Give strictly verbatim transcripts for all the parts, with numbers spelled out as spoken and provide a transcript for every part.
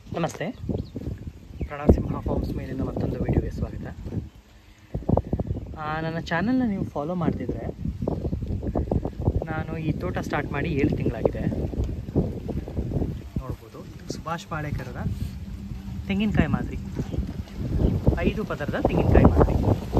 ನಮಸ್ತೆ, ಪ್ರಣಾಸಿಂಹ ಫಾರ್ಮ್ಸ್ ಮೇಲಿನ ಮತ್ತೊಂದು ವಿಡಿಯೋಗೆ ಸ್ವಾಗತ. ನನ್ನ ಚಾನಲ್ನ ನೀವು ಫಾಲೋ ಮಾಡ್ತಿದ್ರೆ, ನಾನು ಈ ತೋಟ ಸ್ಟಾರ್ಟ್ ಮಾಡಿ ಏಳು ತಿಂಗಳಾಗಿದೆ. ನೋಡ್ಬೋದು, ಸುಭಾಷ್ ಪಾಳೇಕರರ ತೆಂಗಿನಕಾಯಿ ಮಾದರಿ, ಐದು ಪದರದ ತೆಂಗಿನಕಾಯಿ ಮಾದರಿ.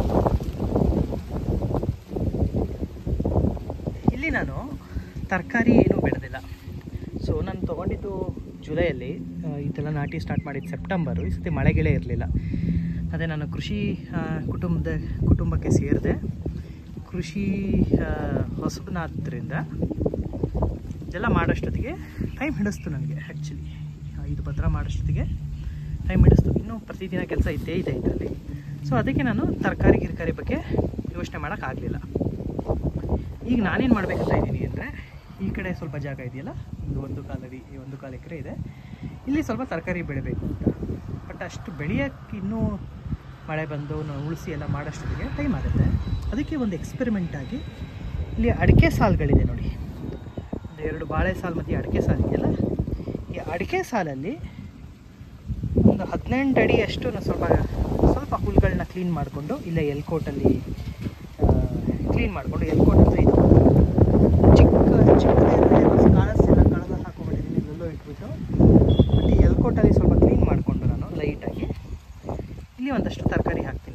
ಇಲ್ಲಿ ನಾನು ತರಕಾರಿ ಏನೂ ಬೆಳೆದಿಲ್ಲ. ಸೊ ನಾನು ತೊಗೊಂಡಿದ್ದು ಜುಲೈಯಲ್ಲಿ, ಇದೆಲ್ಲ ನಾಟಿ ಸ್ಟಾರ್ಟ್ ಮಾಡಿದ್ದು ಸೆಪ್ಟೆಂಬರು. ಈ ಸತಿ ಮಳೆಗಳೇ ಇರಲಿಲ್ಲ. ಅದೇ ನಾನು ಕೃಷಿ ಕುಟುಂಬದ ಕುಟುಂಬಕ್ಕೆ ಸೇರಿದೆ. ಕೃಷಿ ಹೊಸಬನಾದ್ದರಿಂದ ಇದೆಲ್ಲ ಮಾಡೋಷ್ಟೊತ್ತಿಗೆ ಟೈಮ್ ಹಿಡಿಸ್ತು ನನಗೆ. ಆ್ಯಕ್ಚುಲಿ ಐದು ಪತ್ರ ಮಾಡೋಷ್ಟೊತ್ತಿಗೆ ಟೈಮ್ ಹಿಡಿಸ್ತು. ಇನ್ನೂ ಪ್ರತಿದಿನ ಕೆಲಸ ಇದ್ದೇ ಇದೆ ಇದರಲ್ಲಿ. ಸೊ ಅದಕ್ಕೆ ನಾನು ತರಕಾರಿ ಗಿರ್ಕಾರಿ ಬಗ್ಗೆ ಯೋಚನೆ ಮಾಡೋಕ್ಕಾಗಲಿಲ್ಲ. ಈಗ ನಾನೇನು ಮಾಡಬೇಕಂತ ಇದ್ದೀನಿ ಅಂದರೆ, ಈ ಕಡೆ ಸ್ವಲ್ಪ ಜಾಗ ಇದೆಯಲ್ಲ, ಒಂದು ಒಂದು ಕಾಲಡಿ ಒಂದು ಕಾಲು ಎಕರೆ ಇದೆ. ಇಲ್ಲಿ ಸ್ವಲ್ಪ ತರಕಾರಿ ಬೆಳಿಬೇಕು ಅಂತ. ಬಟ್ ಅಷ್ಟು ಬೆಳೆಯೋಕ್ಕೆ ಇನ್ನೂ ಮಳೆ ಬಂದು ನಾವು ಉಳಿಸಿ ಎಲ್ಲ ಮಾಡೋಷ್ಟೊತ್ತಿಗೆ ಟೈಮ್ ಆಗುತ್ತೆ. ಅದಕ್ಕೆ ಒಂದು ಎಕ್ಸ್ಪೆರಿಮೆಂಟಾಗಿ ಇಲ್ಲಿ ಅಡಿಕೆ ಸಾಲುಗಳಿದೆ ನೋಡಿ, ಒಂದು ಎರಡು ಬಾಳೆ ಸಾಲು ಮತ್ತು ಅಡಿಕೆ ಸಾಲು ಇದೆಯಲ್ಲ, ಈ ಅಡಿಕೆ ಸಾಲಲ್ಲಿ ಒಂದು ಹದಿನೆಂಟು ಅಡಿ ಅಷ್ಟು ನಾನು ಸ್ವಲ್ಪ ಸ್ವಲ್ಪ ಹುಲ್ಗಳನ್ನ ಕ್ಲೀನ್ ಮಾಡಿಕೊಂಡು, ಇಲ್ಲೇ ಎಲ್ಕೋಟಲ್ಲಿ ಕ್ಲೀನ್ ಮಾಡಿಕೊಂಡು, ಎಲ್ಕೋಟ್ ಅಂದರೆ ಇದು ಚಿಕ್ಕ ಚಿಕ್ಕ ಕಾಣಿಸ್ತಿಲ್ಲ, ಕಳೆದ ಹಾಕೊಂಡ್ಬಿಟ್ಟಿದ್ದೀನಿ, ಇಲ್ಲೆಲ್ಲೋ ಇಟ್ಬಿಟ್ಟು. ಮತ್ತು ಈ ಎಲ್ಕೋಟಲ್ಲಿ ಸ್ವಲ್ಪ ಕ್ಲೀನ್ ಮಾಡಿಕೊಂಡು ನಾನು ಲೈಟಾಗಿ ಇಲ್ಲಿ ಒಂದಷ್ಟು ತರಕಾರಿ ಹಾಕ್ತೀನಿ.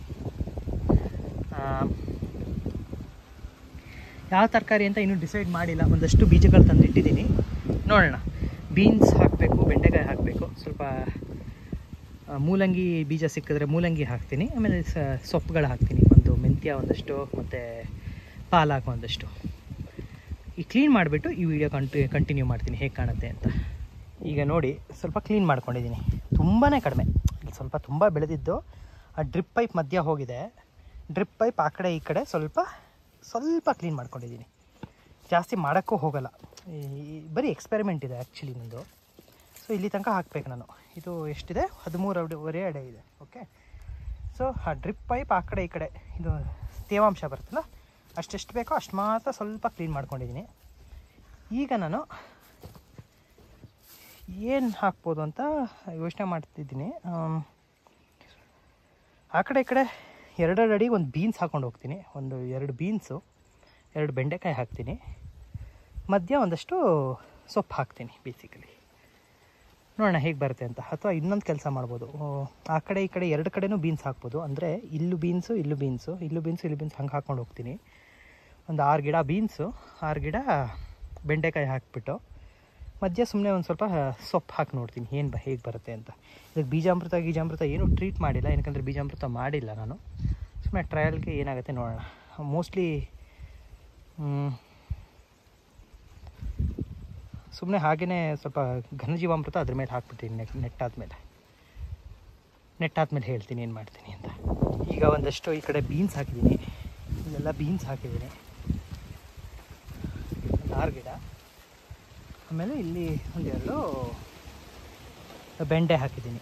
ಯಾವ ತರಕಾರಿ ಅಂತ ಇನ್ನೂ ಡಿಸೈಡ್ ಮಾಡಿಲ್ಲ. ಒಂದಷ್ಟು ಬೀಜಗಳು ತಂದು ಇಟ್ಟಿದ್ದೀನಿ, ನೋಡೋಣ. ಬೀನ್ಸ್ ಹಾಕಬೇಕು, ಬೆಂಡೆಕಾಯಿ ಹಾಕಬೇಕು, ಸ್ವಲ್ಪ ಮೂಲಂಗಿ ಬೀಜ ಸಿಕ್ಕಿದ್ರೆ ಮೂಲಂಗಿ ಹಾಕ್ತೀನಿ. ಆಮೇಲೆ ಸೊಪ್ಪುಗಳು ಹಾಕ್ತೀನಿ, ಒಂದು ಮೆಂತ್ಯ ಒಂದಷ್ಟು, ಮತ್ತು ಪಾಲಕ್ ಒಂದಷ್ಟು. ಈ ಕ್ಲೀನ್ ಮಾಡಿಬಿಟ್ಟು ಈ ವಿಡಿಯೋ ಕಂಟಿ ಕಂಟಿನ್ಯೂ ಮಾಡ್ತೀನಿ ಹೇಗೆ ಕಾಣುತ್ತೆ ಅಂತ. ಈಗ ನೋಡಿ, ಸ್ವಲ್ಪ ಕ್ಲೀನ್ ಮಾಡ್ಕೊಂಡಿದ್ದೀನಿ. ತುಂಬಾ ಕಡಿಮೆ, ಸ್ವಲ್ಪ ತುಂಬ ಬೆಳೆದಿದ್ದು. ಆ ಡ್ರಿಪ್ ಪೈಪ್ ಮಧ್ಯ ಹೋಗಿದೆ. ಡ್ರಿಪ್ ಪೈಪ್ ಆ ಕಡೆ ಈ ಕಡೆ ಸ್ವಲ್ಪ ಸ್ವಲ್ಪ ಕ್ಲೀನ್ ಮಾಡ್ಕೊಂಡಿದ್ದೀನಿ. ಜಾಸ್ತಿ ಮಾಡೋಕ್ಕೂ ಹೋಗಲ್ಲ. ಬರೀ ಎಕ್ಸ್ಪೆರಿಮೆಂಟ್ ಇದೆ ಆ್ಯಕ್ಚುಲಿ ನಂದು. ಸೊ ಇಲ್ಲಿ ತನಕ ಹಾಕಬೇಕು ನಾನು. ಇದು ಎಷ್ಟಿದೆ, ಹದಿಮೂರುವರೆ ಅಡಿ ಇದೆ. ಓಕೆ. ಸೊ ಆ ಡ್ರಿಪ್ ಪೈಪ್ ಆ ಕಡೆ ಈ ಕಡೆ ಇದು ತೇವಾಂಶ ಬರುತ್ತಲ್ಲ, ಅಷ್ಟೆಷ್ಟು ಬೇಕೋ ಅಷ್ಟು ಮಾತ್ರ ಸ್ವಲ್ಪ ಕ್ಲೀನ್ ಮಾಡ್ಕೊಂಡಿದ್ದೀನಿ. ಈಗ ನಾನು ಏನು ಹಾಕ್ಬೋದು ಅಂತ ಯೋಚನೆ ಮಾಡ್ತಿದ್ದೀನಿ. ಆ ಕಡೆ ಈ ಕಡೆ ಎರಡೆರಡು ಅಡಿ ಒಂದು ಬೀನ್ಸ್ ಹಾಕ್ಕೊಂಡು ಹೋಗ್ತೀನಿ. ಒಂದು ಎರಡು ಬೀನ್ಸು, ಎರಡು ಬೆಂಡೆಕಾಯಿ ಹಾಕ್ತೀನಿ. ಮಧ್ಯ ಒಂದಷ್ಟು ಸೊಪ್ಪು ಹಾಕ್ತೀನಿ ಬೇಸಿಕಲಿ. ನೋಡೋಣ ಹೇಗೆ ಬರುತ್ತೆ ಅಂತ. ಅಥವಾ ಇನ್ನೊಂದು ಕೆಲಸ ಮಾಡ್ಬೋದು, ಆ ಕಡೆ ಈ ಕಡೆ ಎರಡು ಕಡೆನೂ ಬೀನ್ಸ್ ಹಾಕ್ಬೋದು. ಅಂದರೆ ಇಲ್ಲೂ ಬೀನ್ಸು ಇಲ್ಲೂ ಬೀನ್ಸು ಇಲ್ಲೂ ಬೀನ್ಸು ಇಲ್ಲೂ ಬೀನ್ಸ್ ಹಂಗೆ ಹಾಕ್ಕೊಂಡು ಹೋಗ್ತೀನಿ. ಒಂದು ಆರು ಗಿಡ ಬೀನ್ಸು, ಆರು ಗಿಡ ಬೆಂಡೆಕಾಯಿ ಹಾಕಿಬಿಟ್ಟು ಮಧ್ಯ ಸುಮ್ಮನೆ ಒಂದು ಸ್ವಲ್ಪ ಸೊಪ್ಪು ಹಾಕಿ ನೋಡ್ತೀನಿ ಏನು ಬ ಹೇಗೆ ಬರುತ್ತೆ ಅಂತ. ಇದಕ್ಕೆ ಬೀಜಾಮೃತ ಗೀಜಾಮೃತ ಏನೂ ಟ್ರೀಟ್ ಮಾಡಿಲ್ಲ, ಏನಕ್ಕಂದರೆ ಬೀಜಾಮೃತ ಮಾಡಿಲ್ಲ ನಾನು. ಸುಮ್ಮನೆ ಟ್ರಯಲ್ಗೆ ಏನಾಗುತ್ತೆ ನೋಡೋಣ. ಮೋಸ್ಟ್ಲಿ ಸುಮ್ಮನೆ ಹಾಗೆಯೇ ಸ್ವಲ್ಪ ಘನಜೀವಾಮೃತ ಅದ್ರ ಮೇಲೆ ಹಾಕ್ಬಿಡ್ತೀನಿ. ನೆಟ್ ನೆಟ್ಟಾದ್ಮೇಲೆ ನೆಟ್ಟಾದ್ಮೇಲೆ ಹೇಳ್ತೀನಿ ಏನು ಮಾಡ್ತೀನಿ ಅಂತ. ಈಗ ಒಂದಷ್ಟು ಈ ಕಡೆ ಬೀನ್ಸ್ ಹಾಕಿದ್ದೀನಿ, ಇಲ್ಲೆಲ್ಲ ಬೀನ್ಸ್ ಹಾಕಿದ್ದೀನಿ, ಒಂದು ಆರು ಗಿಡ. ಆಮೇಲೆ ಇಲ್ಲಿ ಒಂದೆರಡು ಬೆಂಡೆ ಹಾಕಿದ್ದೀನಿ.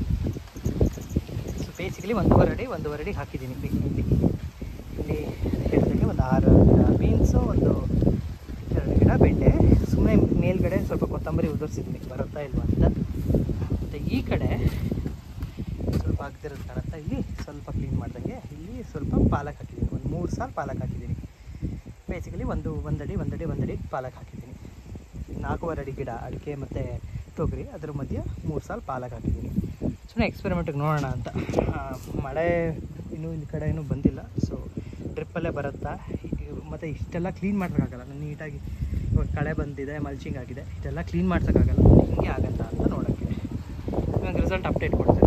ಸೊ ಬೇಸಿಕಲಿ ಒಂದೂವರೆ ಅಡಿ ಒಂದೂವರೆ ಅಡಿ ಹಾಕಿದ್ದೀನಿ. ಇಲ್ಲಿ ಇಲ್ಲಿ ಹೇಳಿದಾಗೆ ಒಂದು ಆರು ಗಿಡ ಬೀನ್ಸು, ಒಂದು ಎರಡು ಗಿಡ ಬೆಂಡೆ. ಸುಮ್ಮನೆ ಮೇಲ್ಗಡೆ ಸ್ವಲ್ಪ ಕೊತ್ತಂಬರಿ ಉದುರಿಸಿದ್ದೀನಿ, ಬರುತ್ತಾ ಇಲ್ವಾ ಅಂತ. ಮತ್ತು ಈ ಕಡೆ ಸ್ವಲ್ಪ ಆಗದಿರೋದು ಕಾಣುತ್ತಾ, ಇಲ್ಲಿ ಸ್ವಲ್ಪ ಕ್ಲೀನ್ ಮಾಡ್ದಂಗೆ ಇಲ್ಲಿ ಸ್ವಲ್ಪ ಪಾಲಕ್ ಹಾಕಿದ್ದೀನಿ. ಒಂದು ಮೂರು ಸಾಲು ಪಾಲಕ್ ಹಾಕಿದ್ದೀನಿ. ಬೇಸಿಕಲಿ ಒಂದು ಒಂದಡಿ ಒಂದಡಿ ಒಂದಡಿ ಪಾಲಕ್ ಹಾಕಿದ್ದೀನಿ. ನಾಲ್ಕೂವರೆ ಅಡಿ ಗಿಡ ಅಡಿಕೆ ಮತ್ತು ತೊಗರಿ, ಅದರ ಮಧ್ಯೆ ಮೂರು ಸಾಲು ಪಾಲಕ್ ಹಾಕಿದ್ದೀನಿ. ಸುಮ್ಮನೆ ಎಕ್ಸ್ಪೆರಿಮೆಂಟಿಗೆ ನೋಡೋಣ ಅಂತ. ಮಳೆ ಇನ್ನೂ ಇಲ್ಲಿ ಕಡೆ ಏನೂ ಬಂದಿಲ್ಲ. ಸೊ ಡ್ರಿಪ್ಪಲ್ಲೇ ಬರುತ್ತಾ, ಮತ್ತು ಇಷ್ಟೆಲ್ಲ ಕ್ಲೀನ್ ಮಾಡೋಕ್ಕಾಗಲ್ಲ. ನಾನು ನೀಟಾಗಿ ಇವಾಗ ಕಳೆ ಬಂದಿದೆ, ಮಲ್ಚಿಂಗ್ ಆಗಿದೆ, ಇದೆಲ್ಲ ಕ್ಲೀನ್ ಮಾಡ್ಸೋಕ್ಕಾಗಲ್ಲ. ಹಿಂಗೆ ಆಗುತ್ತಾ ಅಂತ ನೋಡೋಕ್ಕೆ. ಇವಾಗ ರಿಸಲ್ಟ್ ಅಪ್ಡೇಟ್ ಕೊಡ್ತೀನಿ.